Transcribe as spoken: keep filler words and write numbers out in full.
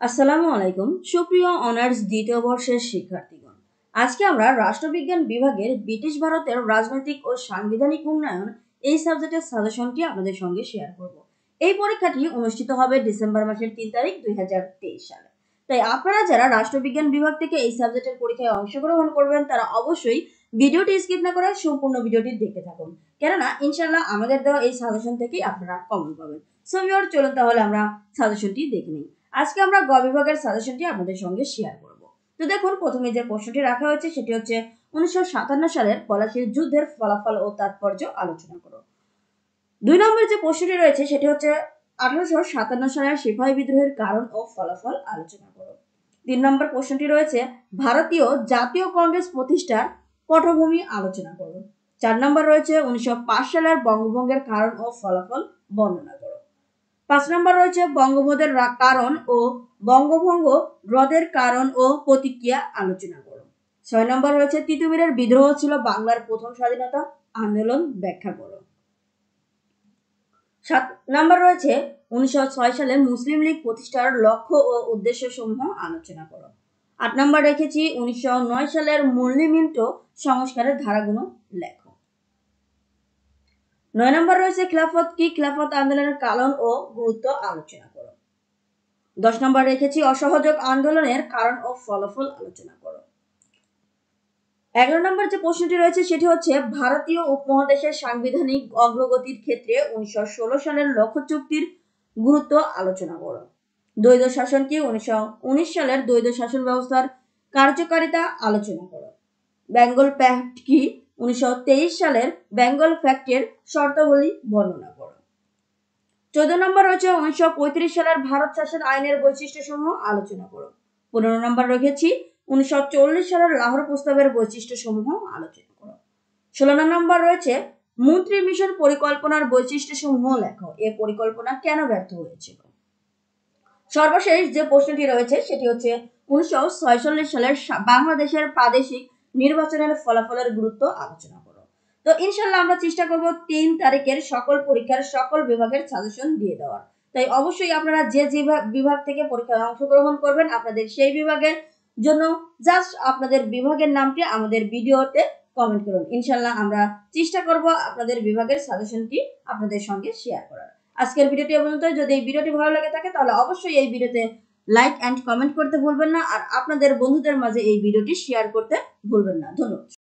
আসসালামু আলাইকুম সুপ্রিয় অনার্স দ্বিতীয় বর্ষের শিক্ষার্থীগণ। আজকে আমরা রাষ্ট্রবিজ্ঞান বিভাগের ব্রিটিশ ভারতের রাজনৈতিক ও সাংবিধানিক উন্নয়ন এই সাবজেক্টের সাজেশনটি আপনাদের সঙ্গে শেয়ার করব। এই পরীক্ষাটি অনুষ্ঠিত হবে ডিসেম্বর মাসের তিন তারিখ দুই হাজার তেইশ সালে। তাই আপনারা যারা রাষ্ট্রবিজ্ঞান বিভাগ থেকে এই সাবজেক্টের পরীক্ষায় অংশগ্রহণ করবেন তারা অবশ্যই ভিডিওটি স্কিপ না করে সম্পূর্ণ ভিডিওটি দেখতে থাকুন, কেননা ইনশাআল্লাহ আমাদের দেওয়া এই সাজেশন থেকেই আপনারা কমন পাবেন। সো ভিউয়ার, চলুন তাহলে আমরা সাজেশনটি দেখে নিই। আজকে আমরা গ বিভাগের সাজেশনটি আপনাদের সঙ্গে শেয়ার করব। তো দেখুন, প্রথমে যে প্রশ্নটি রাখা হয়েছে সেটি হচ্ছে উনিশশো সাতান্ন সালের পলাশীর যুদ্ধের ফলাফল ও তাৎপর্য আলোচনা করো। দুই নম্বর যে প্রশ্নটি রয়েছে সেটি হচ্ছে আঠারোশো সাতান্ন সালের সিপাহী বিদ্রোহের কারণ ও ফলাফল আলোচনা করো। তিন নম্বর প্রশ্নটি রয়েছে ভারতীয় জাতীয় কংগ্রেস প্রতিষ্ঠার পটভূমি আলোচনা করো। চার নম্বর রয়েছে উনিশশো পাঁচ সালের বঙ্গভঙ্গের কারণ ও ফলাফল বর্ণনা করো। পাঁচ নম্বর রয়েছে বঙ্গভঙ্গের কারণ ও বঙ্গভঙ্গ রদের কারণ ও প্রতিক্রিয়া আলোচনা করো। ছয় নম্বর রয়েছে তিতুমিরের বিদ্রোহ ছিল বাংলার প্রথম স্বাধীনতা আন্দোলন ব্যাখ্যা করো। সাত নম্বর রয়েছে উনিশশো ছয় সালে মুসলিম লীগ প্রতিষ্ঠার লক্ষ্য ও উদ্দেশ্য সমূহ আলোচনা করো। আট নম্বর রেখেছি উনিশশো নয় সালের মুরলি মিন্টো সংস্কারের ধারাগুলো লেখো। নয় নম্বর রয়েছে খিলাফত কি, খিলাফত আন্দোলনের কারণ ও গুরুত্ব আলোচনা করো। দশ নম্বর রেখেছি অসহযোগ আন্দোলনের কারণ ও ফলাফল আলোচনা করো। এগারো নম্বর যে প্রশ্নটি রয়েছে সেটি হচ্ছে ভারতীয় উপমহাদেশের সাংবিধানিক অগ্রগতির ক্ষেত্রে উনিশশো ষোলো সালের লক্ষ্য চুক্তির গুরুত্ব আলোচনা করো। দ্বৈত শাসন কি, উনিশশো উনিশ সালের দ্বৈত শাসন ব্যবস্থার কার্যকারিতা আলোচনা করো। বেঙ্গল প্যাক্ট কি, উনিশশো তেইশ সালের বেঙ্গল প্যাক্টের শর্তাবলী বর্ণনা করো। চোদ্দ নম্বর রয়েছে উনিশশো পঁয়ত্রিশ সালের ভারত শাসন আইনের বৈশিষ্ট্য সমূহ আলোচনা করো। পনেরো নম্বর রেখেছি উনিশশো চল্লিশ সালের লাহোর প্রস্তাবের বৈশিষ্ট্য সমূহ আলোচনা করো। ষোলো নম্বর রয়েছে মন্ত্রী মিশন পরিকল্পনার বৈশিষ্ট্য সমূহ লেখো। এ পরিকল্পনা কেন ব্যর্থ হয়েছিল। সর্বশেষ যে প্রশ্নটি রয়েছে সেটি হচ্ছে উনিশশো ছয়চল্লিশ সালের বাংলাদেশের প্রাদেশিক নির্বাচনের ফলাফলের গুরুত্ব আলোচনা করো। তো ইনশাল্লাহ আমরা চেষ্টা করব তিন তারিখের সকল পরীক্ষার সকল বিভাগের সাজেশন দিয়ে দেওয়ার। তাই অবশ্যই আপনারা যে যে বিভাগ থেকে পরীক্ষায় অংশগ্রহণ করবেন আপনাদের সেই বিভাগের জন্য জাস্ট আপনাদের বিভাগের নামটি আমাদের ভিডিওতে কমেন্ট করুন। ইনশাল্লাহ আমরা চেষ্টা করব আপনাদের বিভাগের সাজেশনটি আপনাদের সঙ্গে শেয়ার করার। আজকের ভিডিওটি পর্যন্ত। যদি এই ভিডিওটি ভালো লাগে থাকে তাহলে অবশ্যই এই ভিডিওতে লাইক এন্ড কমেন্ট করতে ভুলবেন না, আর আপনাদের বন্ধুদের মাঝে এই ভিডিওটি শেয়ার করতে ভুলবেন না। ধন্যবাদ।